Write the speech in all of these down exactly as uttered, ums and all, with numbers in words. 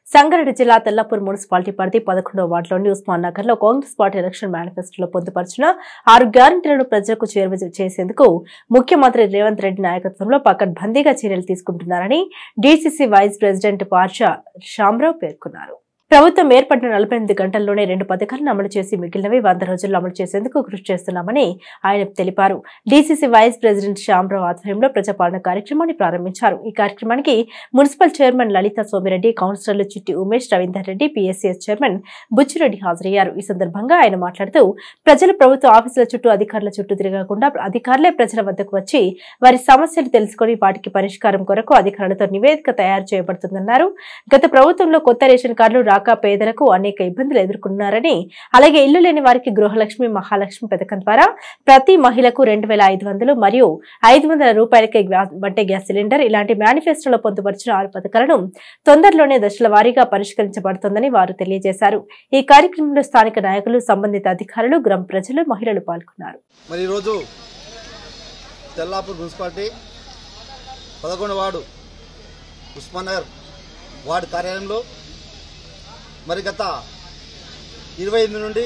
సంగారెడ్డి జిల్లా తెల్లాపూర్ మున్సిపాలిటీ పరిధి పదకొండవ వార్డులోని ఉస్మాన్ నగర్ లో కాంగ్రెస్ పార్టీ ఎలక్షన్ మేనిఫెస్టోలో పొందుపరిచిన ఆరు గ్యారంటీలను ప్రజలకు చేరువ చేసేందుకు ముఖ్యమంత్రి రేవంత్ రెడ్డి నాయకత్వంలో పకడ్బందీగా చర్యలు తీసుకుంటున్నారని DCC vice president Parsha Shyamrao పేర్కొన్నారు. ప్రభుత్వం ఏర్పడిన నలభై ఎనిమిది గంటల్లోనే రెండు పథకాలను అమలు చేసి మిగిలినవి వంద రోజుల్లో అమలు చేసేందుకు కృషి చేస్తున్నామని ఆయన తెలిపారు. డీసీసీ వైస్ ప్రెసిడెంట్ శ్యామరావు ఆధ్వర్యంలో ప్రజాపాలన కార్యక్రమాన్ని ప్రారంభించారు. ఈ కార్యక్రమానికి మున్సిపల్ చైర్మన్ లలిత సోమిరెడ్డి, కౌన్సిలర్లు చిట్టి ఉమేష్, రవీందర్ రెడ్డి, పీఎస్సీఎస్ చైర్మన్ బుచ్చిరెడ్డి హాజరయ్యారు. ఈ సందర్భంగా ఆయన మాట్లాడుతూ ప్రజలు ప్రభుత్వ ఆఫీసుల చుట్టూ అధికారుల చుట్టూ తిరగకుండా అధికారులే ప్రజల వద్దకు వచ్చి వారి సమస్యలు తెలుసుకుని వాటికి పరిష్కారం కొరకు అధికారులతో నివేదిక తయారు చేయబడుతుందన్నారు. గత ప్రభుత్వంలో కొత్త రేషన్ కార్డులు రాక పేదలకు అనేక ఇబ్బందులు ఎదుర్కొన్నారని, అలాగే ఇల్లు లేని వారికి గృహలక్ష్మి, మహాలక్ష్మి పథకం ద్వారా ప్రతి మహిళకు రెండు వేల ఐదు వందలు మరియు ఐదు వందల రూపాయలకే వంట గ్యాస్ సిలిండర్ ఇలాంటి మేనిఫెస్టోలో పొందుపరిచిన ఆరు పథకాలను తొందరలోనే దశల వారీగా పరిష్కరించబడుతుందని వారు తెలియజేశారు. ఈ కార్యక్రమంలో స్థానిక నాయకులు, సంబంధిత అధికారులు, గ్రామ ప్రజలు, మహిళలు పాల్గొన్నారు. మరి ఈ రోజు తెల్లాపూర్ మున్సిపాలిటీ పదకొండవ వార్డు ఉస్మాన్ నగర్ వార్డు కార్యాలయంలో మరి గత ఇరవై ఎనిమిది నుండి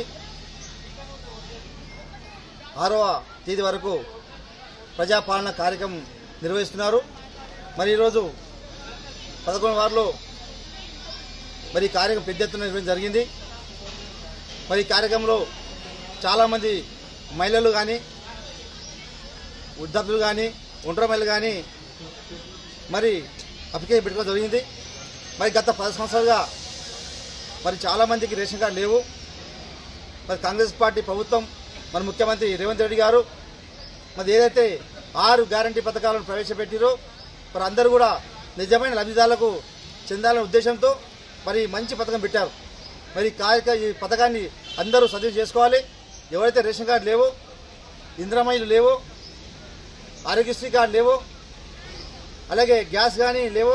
ఆరవ తేదీ వరకు ప్రజాపాలన కార్యక్రమం నిర్వహిస్తున్నారు. మరి ఈరోజు పదకొండు వార్డులో మరి ఈ కార్యక్రమం పెద్ద ఎత్తున నిర్వహించడం జరిగింది. మరి ఈ కార్యక్రమంలో చాలామంది మహిళలు కానీ, వృద్ధాప్యులు కానీ, ఒంటరి మహిళలు కానీ మరి అప్లికేషన్ పెట్టుకోవడం జరిగింది. మరి గత పది సంవత్సరాలుగా మరి చాలామందికి రేషన్ కార్డు లేవు. మరి కాంగ్రెస్ పార్టీ ప్రభుత్వం, మరి ముఖ్యమంత్రి రేవంత్ రెడ్డి గారు మరి ఏదైతే ఆరు గ్యారంటీ పథకాలను ప్రవేశపెట్టిరో మరి అందరూ కూడా నిజమైన లబ్ధిదారులకు చెందాలనే ఉద్దేశంతో మరి మంచి పథకం పెట్టారు. మరి కార్యక్రమ ఈ పథకాన్ని అందరూ సద్వినియోగం చేసుకోవాలి. ఎవరైతే రేషన్ కార్డు లేవో, ఇంద్రమయిలు లేవో, ఆరోగ్యశ్రీ కార్డు లేవో, అలాగే గ్యాస్ కానీ లేవో,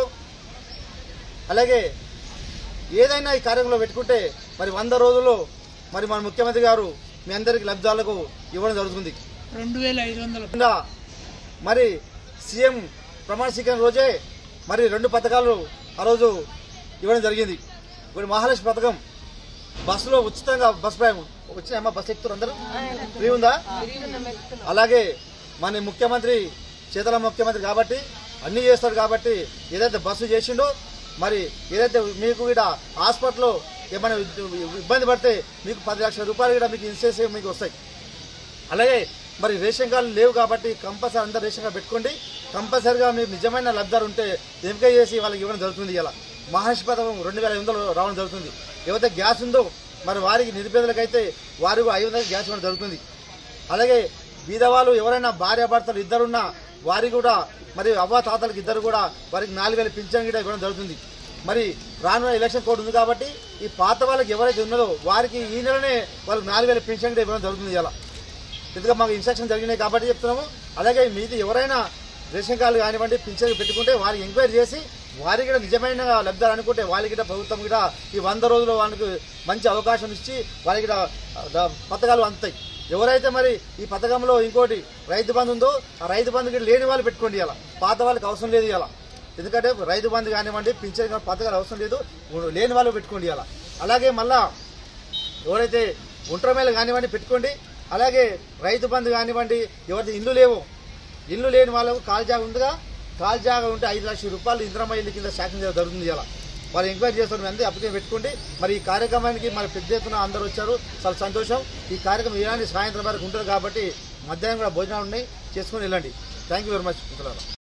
అలాగే ఏదైనా ఈ కార్యక్రమంలో పెట్టుకుంటే మరి వంద రోజుల్లో మరి మన ముఖ్యమంత్రి గారు మీ అందరికీ లబ్ధిదారులకు ఇవ్వడం జరుగుతుంది. రెండు వేల ఐదు వందల మరి సీఎం ప్రమాణ స్వీకారం రోజే మరి రెండు పథకాలు ఆ రోజు ఇవ్వడం జరిగింది. ఇప్పుడు మహాలక్ష్మి పథకం, బస్సులో ఉచితంగా బస్ ప్రయాణం వచ్చినాయమ్మా, బస్సు ఎక్కుతారు అందరూ, ఫ్రీ ఉందా? అలాగే మన ముఖ్యమంత్రి చేతల ముఖ్యమంత్రి కాబట్టి అన్నీ చేస్తాడు కాబట్టి ఏదైతే బస్సు చేసిండో మరి ఏదైతే మీకు కూడా హాస్పిటల్లో ఏమైనా ఇబ్బంది పడితే మీకు పది లక్షల రూపాయలు కూడా మీకు ఇన్సూరెన్స్ మీకు వస్తాయి. అలాగే మరి రేషన్ కార్డులు లేవు కాబట్టి కంపల్సరీ అందరూ రేషన్ కార్డు పెట్టుకోండి. కంపల్సరీగా మీకు నిజమైన లబ్ధాలు ఉంటే ఎంపిక చేసి వాళ్ళకి ఇవ్వడం జరుగుతుంది. ఇలా మహాలక్ష్మి పథకం రెండు వేల ఐదు వందలు రావడం జరుగుతుంది. ఏవైతే గ్యాస్ ఉందో మరి వారికి నిరుపేదలకైతే వారికి ఐదు వందలు గ్యాస్ ఇవ్వడం జరుగుతుంది. అలాగే బీదవాళ్ళు ఎవరైనా భార్యాభర్తలు ఇద్దరున్నా వారికి కూడా మరి అవ్వ తాతలకు ఇద్దరు కూడా వారికి నాలుగు వేల పింఛన్ కూడా ఇవ్వడం జరుగుతుంది. మరి రానున్న ఎలక్షన్ కోడ్ ఉంది కాబట్టి ఈ పాత వాళ్ళకి ఎవరైతే ఉన్నదో వారికి ఈ నెలనే వాళ్ళకి నాలుగు వేల పింఛన్ కూడా ఇవ్వడం జరుగుతుంది. ఇలా ఎందుకంటే మాకు ఇన్స్ట్రక్షన్ జరిగినాయి కాబట్టి చెప్తున్నాము. అలాగే మీది ఎవరైనా రేషన్ కార్డులు కానివ్వండి, పింఛన్ పెట్టుకుంటే వారికి ఎంక్వైరీ చేసి వారికి కూడా నిజమైన లబ్ధాలు అనుకుంటే వాళ్ళకి కూడా ప్రభుత్వం కూడా ఈ వంద రోజుల్లో వాళ్ళకి మంచి అవకాశం ఇచ్చి వారికి పథకాలు అందుతాయి. ఎవరైతే మరి ఈ పథకంలో ఇంకోటి రైతు బంధు ఉందో ఆ రైతు బంధుకి లేని వాళ్ళు పెట్టుకోండి. ఇలా పాత వాళ్ళకి అవసరం లేదు. ఇలా ఎందుకంటే రైతు బంధు కానివ్వండి, పింఛన్ పథకాలు అవసరం లేదు, లేని వాళ్ళు పెట్టుకోండి. ఇలా అలాగే మళ్ళా ఎవరైతే ఒంటరి మహిళలు కానివ్వండి పెట్టుకోండి. అలాగే రైతు బంధు కానివ్వండి, ఎవరైతే ఇల్లు లేవో ఇల్లు లేని వాళ్ళకు కాల్ జాగా ఉందిగా, కాల్ జాగా ఉంటే ఐదు లక్షల రూపాయలు ఇంద్రమహిళ కింద శాంక్షన్ జరుగుతుంది. ఇలా వాళ్ళు ఎంక్వైరీ చేస్తారు, అందరూ అప్లికేషన్ పెట్టుకోండి. మరి ఈ కార్యక్రమానికి మరి పెద్ద ఎత్తున అందరూ వచ్చారు, చాలా సంతోషం. ఈ కార్యక్రమం ఇలాంటి సాయంత్రం వరకు ఉంటుంది కాబట్టి మధ్యాహ్నం కూడా భోజనాలు ఉన్నాయి, చేసుకుని వెళ్ళండి. Thank you very much.